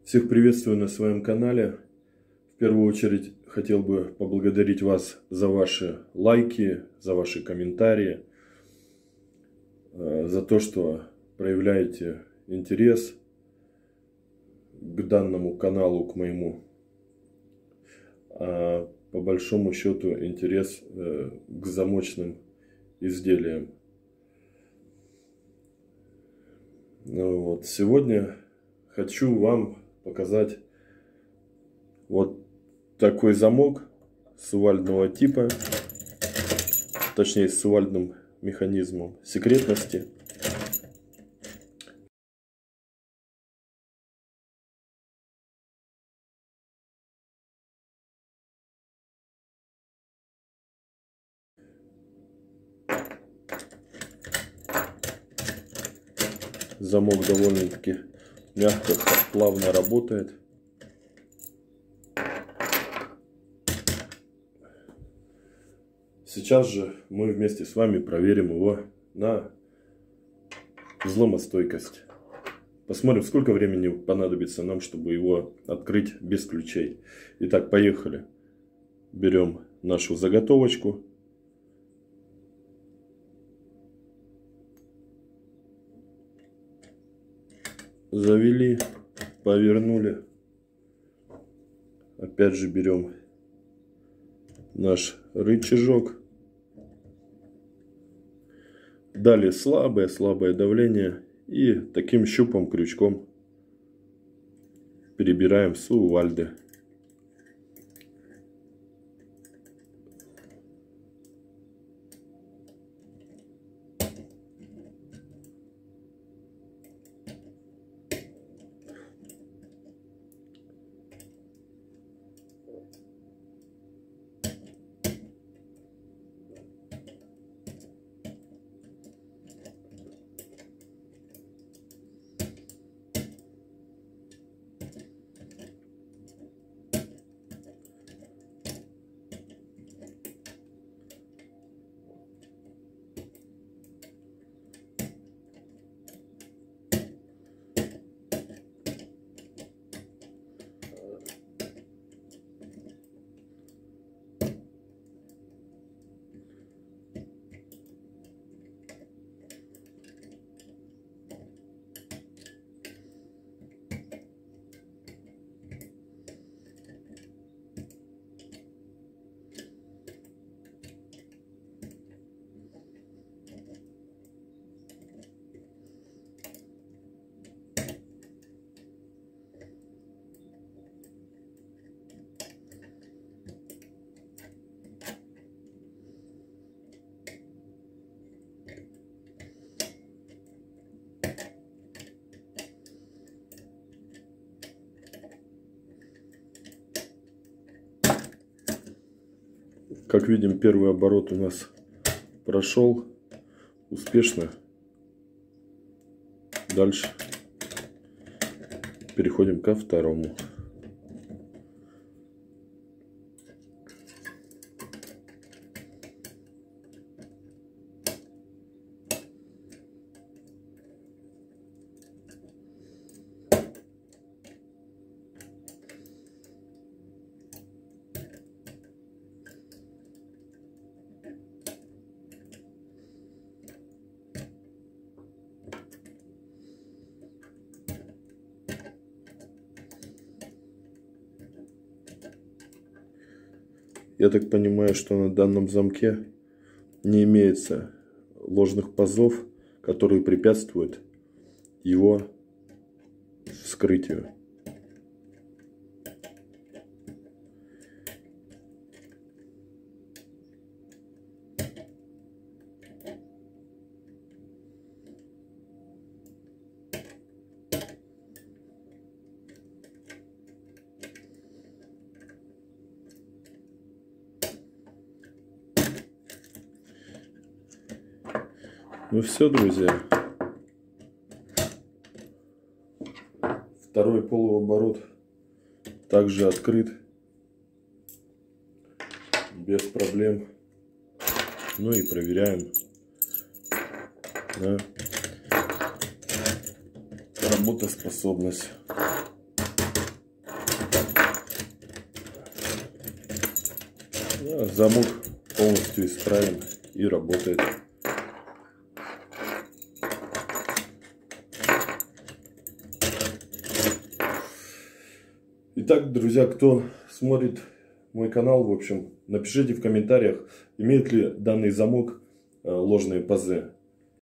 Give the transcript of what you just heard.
Всех приветствую на своем канале. В первую очередь хотел бы поблагодарить вас за ваши лайки, за ваши комментарии, за то, что проявляете интерес к данному каналу, к моему. А по большому счету интерес к замочным изделиям. Сегодня хочу вам показать вот такой замок сувальдного типа, точнее с сувальдным механизмом секретности. Замок довольно-таки мягко, плавно работает. Сейчас же мы вместе с вами проверим его на взломостойкость. Посмотрим, сколько времени понадобится нам, чтобы его открыть без ключей. Итак, поехали. Берем нашу заготовочку. Завели, повернули. Опять же берем наш рычажок. Далее слабое давление. И таким щупом-крючком перебираем сувальды. Как видим, первый оборот у нас прошел успешно. Дальше переходим ко второму. Я так понимаю, что на данном замке не имеется ложных пазов, которые препятствуют его вскрытию. Ну все, друзья. Второй полуоборот также открыт без проблем. Ну и проверяем на работоспособность. Замок полностью исправен и работает. Итак, друзья, кто смотрит мой канал, в общем, напишите в комментариях, имеет ли данный замок ложные пазы.